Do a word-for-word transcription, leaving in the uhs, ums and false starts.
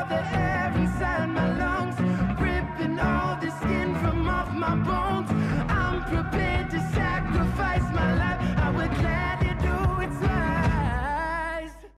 the air inside my lungs, ripping all the skin from off my bones. I'm prepared.